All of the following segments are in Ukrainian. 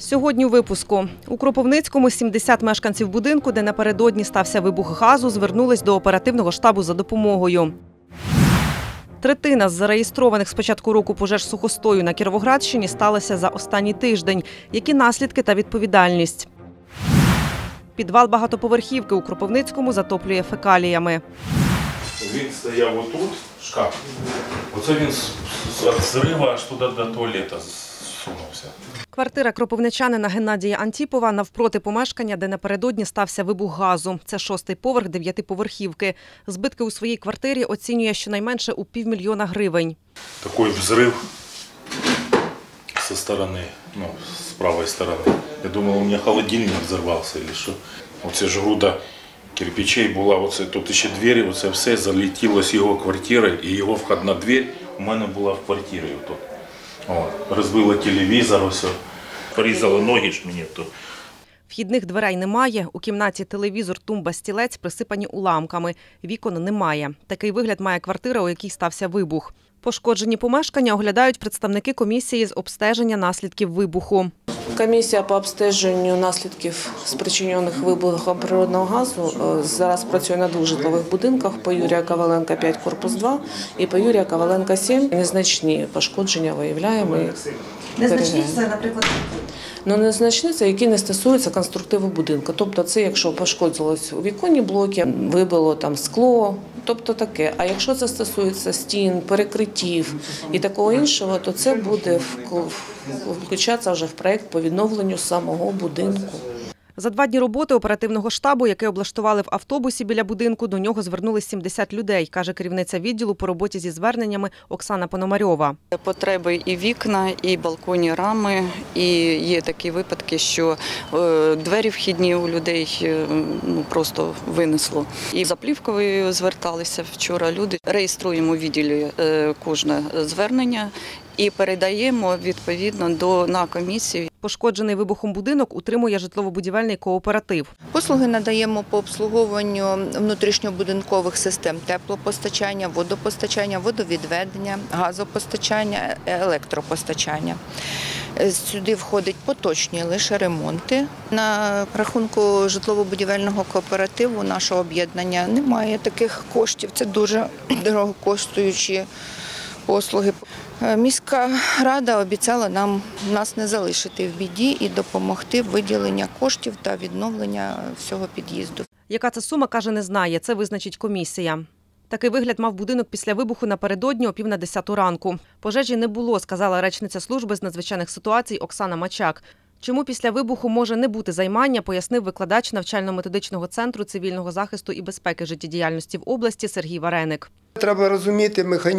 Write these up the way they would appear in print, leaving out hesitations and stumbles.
Сьогодні у випуску. У Кропивницькому 70 мешканців будинку, де напередодні стався вибух газу, звернулись до оперативного штабу за допомогою. Третина з зареєстрованих з початку року пожеж сухостою на Кіровоградщині сталася за останній тиждень. Які наслідки та відповідальність? Підвал багатоповерхівки у Кропивницькому затоплює фекаліями. Він стояв отут, шкаф. Оце він з зриву аж туди до туалету зсунувся. Квартира кропивничанина Геннадія Антіпова навпроти помешкання, де напередодні стався вибух газу. Це 6-й поверх 9-поверхівки. Збитки у своїй квартирі оцінює щонайменше у $500 000 гривень. Такий взрив зі сторони, з правої сторони. Я думав, у мене холодильник взорвався або що. Оце ж груда кирпичей була, оце тут ще двері, оце все залетіло з його квартири, і його входна двері у мене була в квартирі. Тут. Розбило телевізор, ось, порізало ноги ж мені тут. Вхідних дверей немає. У кімнаті телевізор, тумба, стілець присипані уламками. Вікон немає. Такий вигляд має квартира, у якій стався вибух. Пошкоджені помешкання оглядають представники комісії з обстеження наслідків вибуху. Комісія по обстеженню наслідків спричинених вибухом природного газу зараз працює на 2 житлових будинках по Юрія Коваленка 5, корпус 2 і по Юрія Коваленка 7. Незначні пошкодження виявляємо. Незначні це, наприклад? Незначні це, які не стосуються конструктиву будинку. Тобто це, якщо пошкодилось у віконні блоки, вибило там скло, тобто таке. А якщо це стосується стін, перекриттів і такого іншого, то це буде включатися вже в проєкт по відновленню самого будинку. За 2 дні роботи оперативного штабу, який облаштували в автобусі біля будинку, до нього звернулись 70 людей, каже керівниця відділу по роботі зі зверненнями Оксана Пономарьова. Потреби і вікна, і балконні рами, і є такі випадки, що двері вхідні у людей просто винесло. І за плівкою зверталися вчора люди. Реєструємо у відділі кожне звернення і передаємо відповідно на комісію. Пошкоджений вибухом будинок утримує житлово-будівельний кооператив. Послуги надаємо по обслуговуванню внутрішньобудинкових систем теплопостачання, водопостачання, водовідведення, газопостачання, електропостачання. Сюди входять поточні лише ремонти. На рахунку житлово-будівельного кооперативу нашого об'єднання немає таких коштів. Це дуже дорогокоштуючі послуги. Міська рада обіцяла нас не залишити в біді і допомогти в виділенні коштів та відновлення всього під'їзду. Яка це сума, каже, не знає. Це визначить комісія. Такий вигляд мав будинок після вибуху напередодні о 9:45 ранку. Пожежі не було, сказала речниця служби з надзвичайних ситуацій Оксана Мачак. Чому після вибуху може не бути займання, пояснив викладач навчально-методичного центру цивільного захисту і безпеки життєдіяльності в області Сергій Вареник. Треба розуміти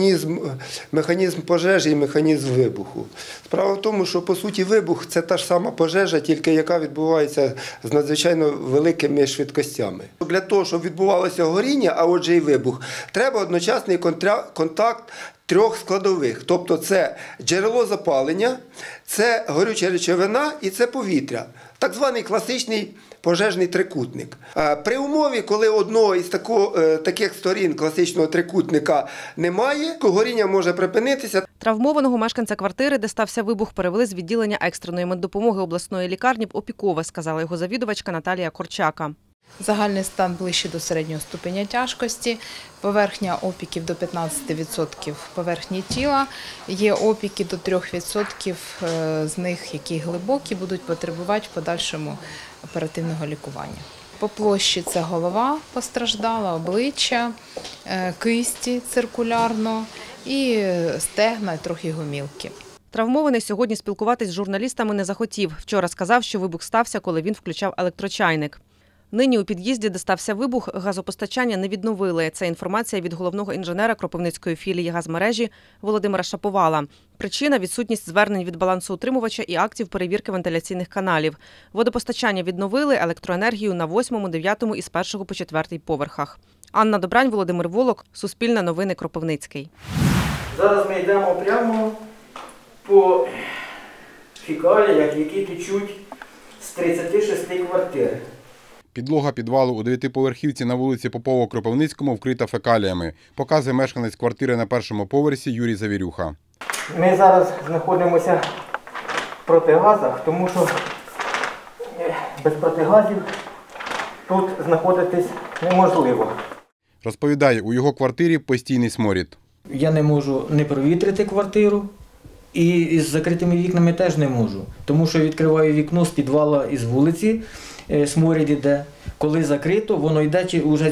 механізм пожежі і механізм вибуху. Справа в тому, що, по суті, вибух – це та ж сама пожежа, тільки яка відбувається з надзвичайно великими швидкостями. Для того, щоб відбувалося горіння, а отже і вибух, треба одночасний контакт 3 складових. Тобто це джерело запалення, це горюча речовина і це повітря. Так званий класичний пожежний трикутник. При умові, коли одного із таких сторін класичного трикутника немає, горіння може припинитися. Травмованого мешканця квартири, де стався вибух, перевели з відділення екстреної меддопомоги обласної лікарні в опікове, сказала його завідувачка Наталія Корчака. Загальний стан ближче до середнього ступеня тяжкості, поверхня опіків до 15% поверхні тіла, є опіки до 3% з них, які глибокі, будуть потребувати в подальшому оперативного лікування. По площі це голова постраждала, обличчя, кисті циркулярно і стегна, і трохи гомілки. Травмований сьогодні спілкуватись з журналістами не захотів. Вчора сказав, що вибух стався, коли він включав електрочайник. Нині у під'їзді, де стався вибух, газопостачання не відновили. Це інформація від головного інженера Кропивницької філії газмережі Володимира Шаповала. Причина – відсутність звернень від балансоутримувача і актів перевірки вентиляційних каналів. Водопостачання відновили, електроенергію на 8, 9 і з 1 по 4 поверхах. Анна Добрань, Володимир Волок, Суспільне новини, Кропивницький. Зараз ми йдемо прямо по фекаліях, які течуть з 36 квартир. Підлога підвалу у 9-поверхівці на вулиці Попова-Кропивницькому вкрита фекаліями, показує мешканець квартири на 1-му поверсі Юрій Завірюха. Ми зараз знаходимося в протигазах, тому що Без протигазів тут знаходитись неможливо. Розповідає, у його квартирі постійний сморід. Я не можу не провітрити квартиру і з закритими вікнами теж не можу. Тому що відкриваю вікно з підвала і з вулиці, сморід іде. Коли закрито, воно йде вже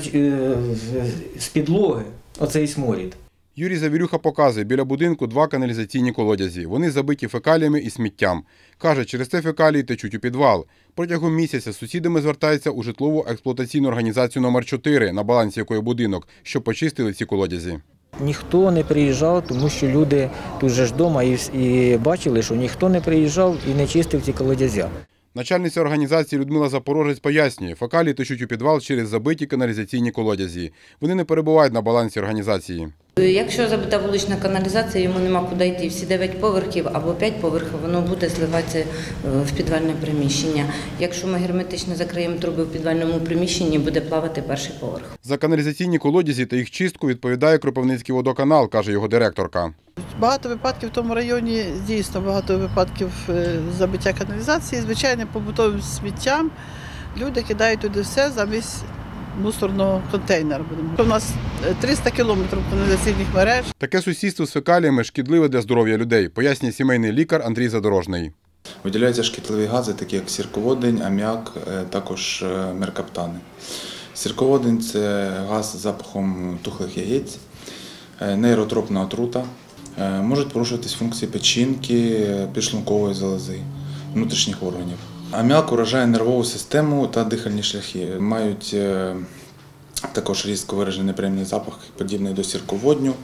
з підлоги, оцей сморід. Юрій Завірюха показує, біля будинку 2 каналізаційні колодязі. Вони забиті фекаліями і сміттям. Каже, через це фекалії течуть у підвал. Протягом місяця з сусідами звертаються у житлову експлуатаційну організацію номер 4, на балансі якої будинок, щоб почистили ці колодязі. Ніхто не приїжджав, тому що люди тут же ж вдома і бачили, що ніхто не приїжджав і не чистив ці колодязя. Начальниця організації Людмила Запорожець пояснює, фекалії течуть у підвал через забиті каналізаційні колодязі. Вони не перебувають на балансі організації. Якщо забита вулична каналізація, йому нема куди йти. Всі 9 поверхів або 5 поверхів, воно буде зливатися в підвальне приміщення. Якщо ми герметично закриємо труби в підвальному приміщенні, буде плавати перший поверх. За каналізаційні колодязі та їх чистку відповідає Кропивницький водоканал, каже його директорка. Багато випадків в тому районі, дійсно багато випадків забиття каналізації, звичайним побутовим сміттям. Люди кидають туди все замість мусорного контейнера. У нас 300 кілометрів каналізаційних мереж. Таке сусідство з фекаліями шкідливе для здоров'я людей, пояснює сімейний лікар Андрій Задорожний. Виділяються шкідливі гази, такі як сірководень, аміак, також меркаптани. Сірководень – це газ з запахом тухлих яєць, нейротропна отрута. Можуть порушуватись функції печінки, підшлункової залози, внутрішніх органів. Аміак уражає нервову систему та дихальні шляхи. Мають також різко виражений неприємний запах, подібний до сірководню.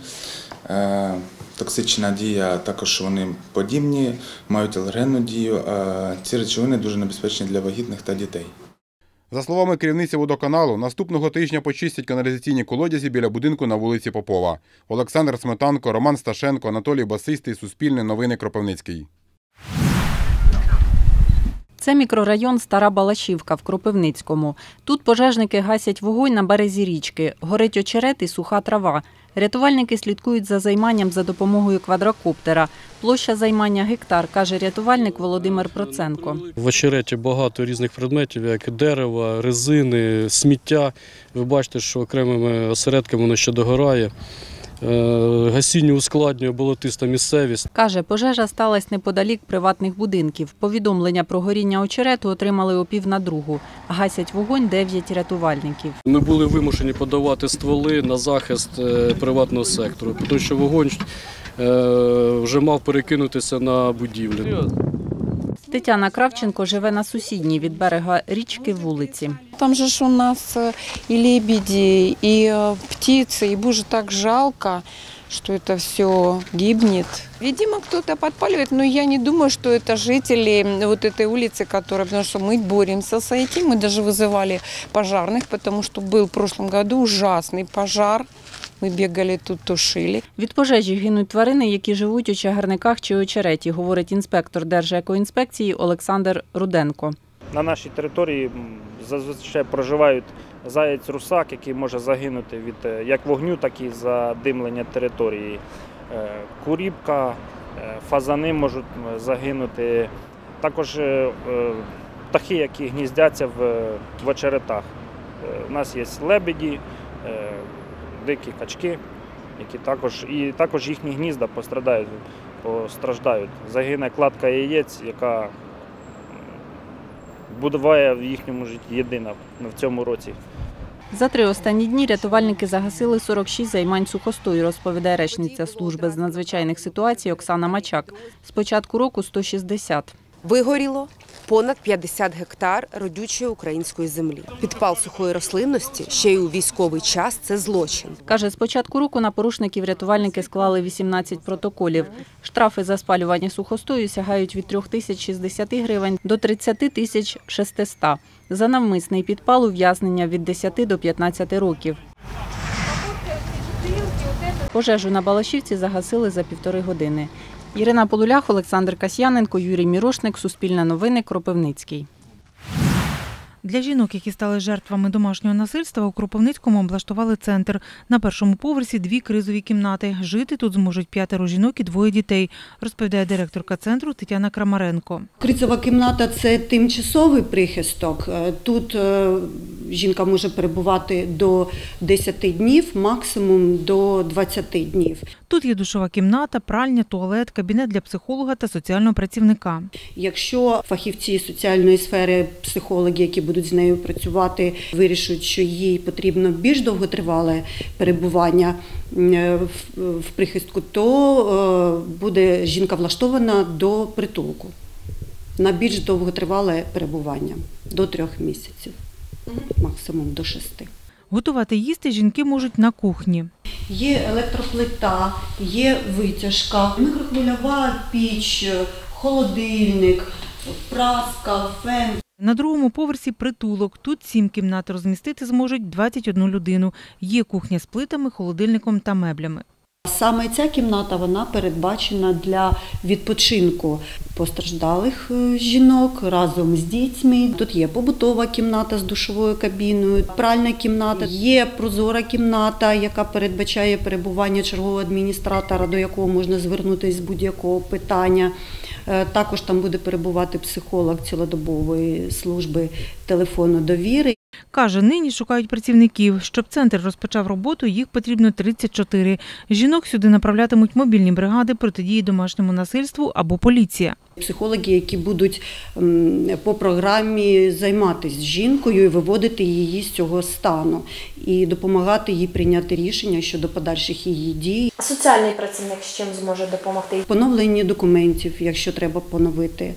Токсична дія, також вони подібні, мають алергенну дію. Ці речовини дуже небезпечні для вагітних та дітей. За словами керівниці водоканалу, наступного тижня почистять каналізаційні колодязі біля будинку на вулиці Попова. Олександр Сметанко, Роман Сташенко, Анатолій Басистий, Суспільне новини, Кропивницький. Це мікрорайон Стара Балашівка в Кропивницькому. Тут пожежники гасять вогонь на березі річки. Горить очерет і суха трава. Рятувальники слідкують за займанням за допомогою квадрокоптера. Площа займання гектар, каже рятувальник Володимир Проценко. В очереті багато різних предметів, як дерева, резини, сміття. Ви бачите, що окремими осередками воно ще догорає. Гасінню ускладнює болотиста місцевість. Каже, пожежа сталася неподалік приватних будинків. Повідомлення про горіння очерету отримали о 1:50. Гасять вогонь 9 рятувальників. Ми були вимушені подавати стволи на захист приватного сектору, тому що вогонь вже мав перекинутися на будівлі. Тетяна Кравченко живе на сусідній від берега річки вулиці. Там же ж у нас и лебеди, и птицы, и боже, так жалко, что это все гибнет. Видимо, кто-то подпаливает, но я не думаю, что это жители вот этой улицы, потому что мы боремся с этим. Мы даже вызывали пожарных, потому что был в прошлом году ужасный пожар. Ми бігали тут, тушили. Від пожежі гинуть тварини, які живуть у чагарниках чи очереті, говорить інспектор Держекоінспекції Олександр Руденко. На нашій території зазвичай проживають заєць-русак, який може загинути від як вогню, так і задимлення території. Куріпка, фазани можуть загинути. Також птахи, які гніздяться в очеретах. У нас є лебеді, дикі качки, які також їхні гнізда постраждають. Загине кладка яєць, яка буває в їхньому житті єдина в цьому році. За 3 останні дні рятувальники загасили 46 займань сухостою, розповідає речниця служби з надзвичайних ситуацій Оксана Мачак. З початку року 160. Вигоріло понад 50 гектар родючої української землі. Підпал сухої рослинності ще й у військовий час – це злочин. Каже, з початку року на порушників рятувальники склали 18 протоколів. Штрафи за спалювання сухостою сягають від 3060 гривень до 30600. За навмисний підпал ув'язнення від 10 до 15 років. Пожежу на Балашівці загасили за 1,5 години. Ірина Полулях, Олександр Касьяненко, Юрій Мірошник, Суспільне новини, Кропивницький. Для жінок, які стали жертвами домашнього насильства, у Кропивницькому облаштували центр. На першому поверсі 2 кризові кімнати. Жити тут зможуть 5 жінок і 2 дітей, розповідає директорка центру Тетяна Крамаренко. Кризова кімната – це тимчасовий прихисток. Тут жінка може перебувати до 10 днів, максимум до 20 днів. Тут є душова кімната, пральня, туалет, кабінет для психолога та соціального працівника. Якщо фахівці соціальної сфери, психологи, які будуть з нею працювати, вирішують, що їй потрібно більш довготривале перебування в прихистку, то буде жінка влаштована до притулку на більш довготривале перебування до 3 місяців, максимум до 6. Готувати їсти жінки можуть на кухні. Є електроплита, є витяжка, мікрохвильова піч, холодильник, праска, фен. На другому поверсі притулок. Тут 7 кімнат, розмістити зможуть 21 людину. Є кухня з плитами, холодильником та меблями. Саме ця кімната, вона передбачена для відпочинку постраждалих жінок разом з дітьми. Тут є побутова кімната з душовою кабіною, пральна кімната, є прозора кімната, яка передбачає перебування чергового адміністратора, до якого можна звернутися з будь-якого питання. Також там буде перебувати психолог цілодобової служби телефону довіри. Каже, нині шукають працівників. Щоб центр розпочав роботу, їх потрібно 34. Жінок сюди направлятимуть мобільні бригади протидії домашньому насильству або поліція. Психологи, які будуть по програмі займатися жінкою і виводити її з цього стану і допомагати їй прийняти рішення щодо подальших її дій. Соціальний працівник з чим зможе допомогти? Поновлення документів, якщо треба поновити.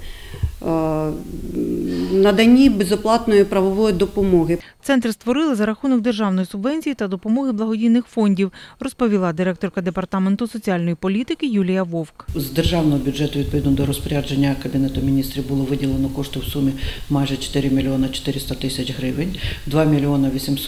Наданні безоплатної правової допомоги. Центр створили за рахунок державної субвенції та допомоги благодійних фондів, розповіла директорка департаменту соціальної політики Юлія Вовк. З державного бюджету, відповідно до розпорядження Кабінету міністрів, було виділено кошти в сумі майже 4 мільйони 400 тисяч гривень. 2 мільйони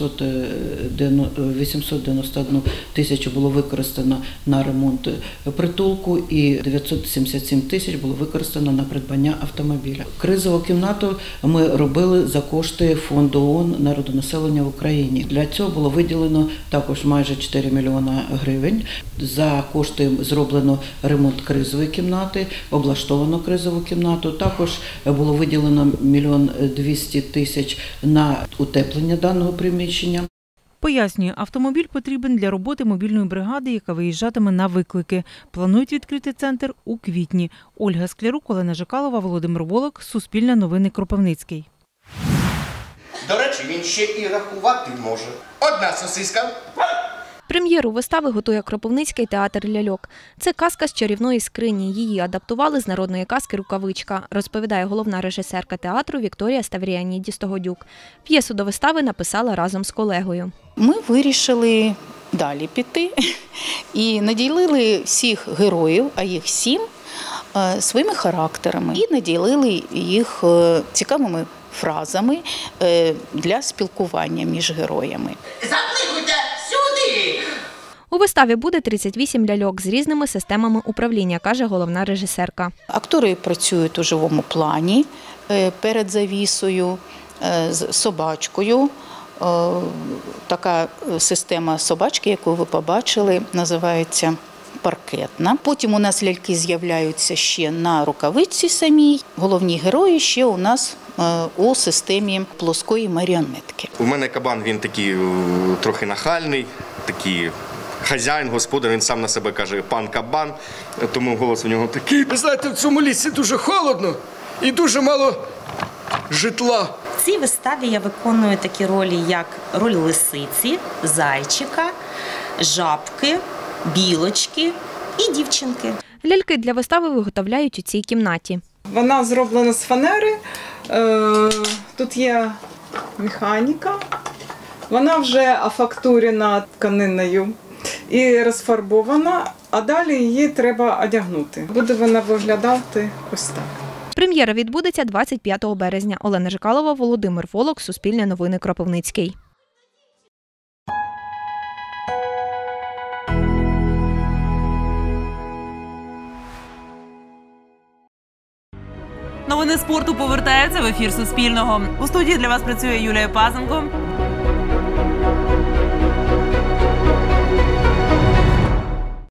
891 тисячу було використано на ремонт притулку і 977 тисяч було використано на придбання автомобіля. Кризову кімнату ми робили за кошти фонду ООН «Народонаселення в Україні». Для цього було виділено також майже 4 мільйона гривень. За кошти зроблено ремонт кризової кімнати, облаштовано кризову кімнату. Також було виділено 1 мільйон 200 тисяч на утеплення даного приміщення. Пояснює, автомобіль потрібен для роботи мобільної бригади, яка виїжджатиме на виклики. Планують відкрити центр у квітні. Ольга Склярук, Олена Жикалова, Володимир Волок, Суспільне новини, Кропивницький. До речі, він ще і рахувати може. Одна сосиска. Прем'єру вистави готує Кропивницький театр ляльок. Це казка з чарівної скрині. Її адаптували з народної казки «Рукавичка», розповідає головна режисерка театру Вікторія Ставріанідіс-Тогодюк. П'єсу до вистави написала разом з колегою. Ми вирішили далі піти і наділили всіх героїв, а їх 7, своїми характерами. І наділили їх цікавими фразами для спілкування між героями. Закликуйте сюди! У виставі буде 38 ляльок з різними системами управління, каже головна режисерка. Актори працюють у живому плані перед завісою з собачкою. Така система собачки, яку ви побачили, називається паркетна. Потім у нас ляльки з'являються ще на рукавичці самій. Головні герої ще у нас у системі плоскої маріонетки. У мене кабан, він такий трохи нахальний, такий хазяїн, господар, він сам на себе каже «пан кабан», тому голос у нього такий. Ви знаєте, в цьому лісі дуже холодно і дуже мало житла. В цій виставі я виконую такі ролі, як роль лисиці, зайчика, жабки, білочки і дівчинки. Ляльки для вистави виготовляють у цій кімнаті. Вона зроблена з фанери, тут є механіка, вона вже офактурена тканиною і розфарбована, а далі її треба одягнути. Буде вона виглядати ось так. Прем'єра відбудеться 25 березня. Олена Жикалова, Володимир Волок, Суспільне новини, Кропивницький. Новини спорту повертаються в ефір Суспільного. У студії для вас працює Юлія Пазенко.